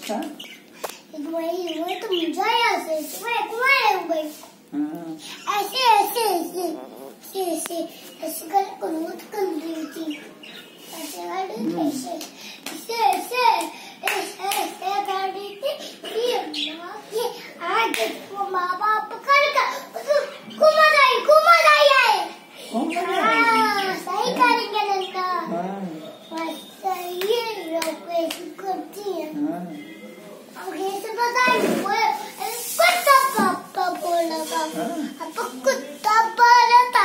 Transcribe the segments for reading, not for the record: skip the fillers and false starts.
अच्छा वही वो तो मुझे ऐसे ऐसे ऐसे ऐसे ऐसे ऐसे ऐसे कर करूँ कर रही थी ऐसे ऐसे ऐसे ऐसे ऐसे ऐसे कर रही थी ये आज वो माँ बाप कर घुमा आए सही करेंगे नंदा बस सही करती है कैसे बताएं वो पापा बोला था अब कुत्ता पाला था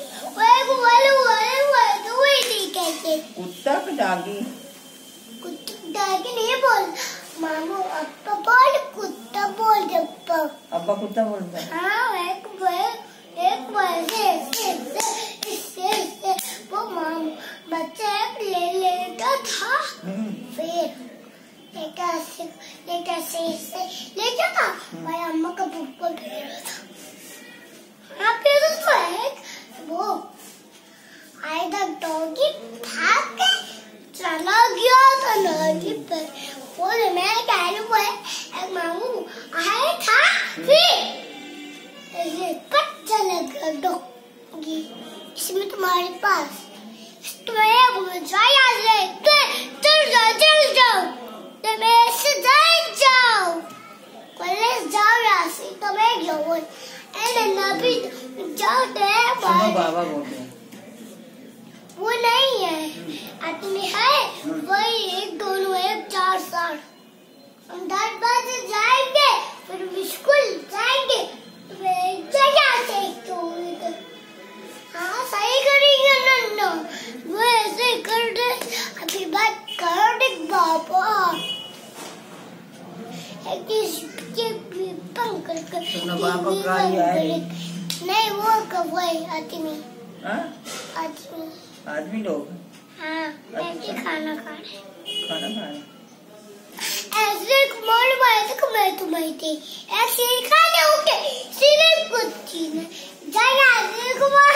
वो तो वही नहीं कहते कुत्ता पे डागी नहीं बोल मामू अब्बा बोल कुत्ता बोल अब्बा कुत्ता बोलता है। हाँ एक इससे वो मामू बच्चा ले लेता था फिर लेटा से लेटा था भाई अम्मा का बुक दे रहा था हाँ फिर उसको एक वो आएगा डॉगी भाग के चला गया था नदी पर वो मैं कह रही हूँ एक मामू आया था फिर ऐसे पट चला गया डॉगी इसमें तुम्हारे पास तुम्हें याद है चल जाओ तुम ऐसे जाओ कॉलेज जाओ राशि तुम्हें जाओ नबी जाओ बाबा बोल रहे वो नहीं है आदमी है वही एक दोनों एक 4 साल हम 10 बजे जाएंगे फिर स्कूल जाएंगे जगह से हाँ सही करेंगे नन्ना वो ऐसे कर दे अभी बात कर दे बाबा नहीं वो कब आदमी लोग हाँ ऐसे खाना खा रहे ऐसे मालूम आया था कि मैं तुम्हें थी ऐसे खाने होंगे सिर्फ कुछ चीज़ जाएगा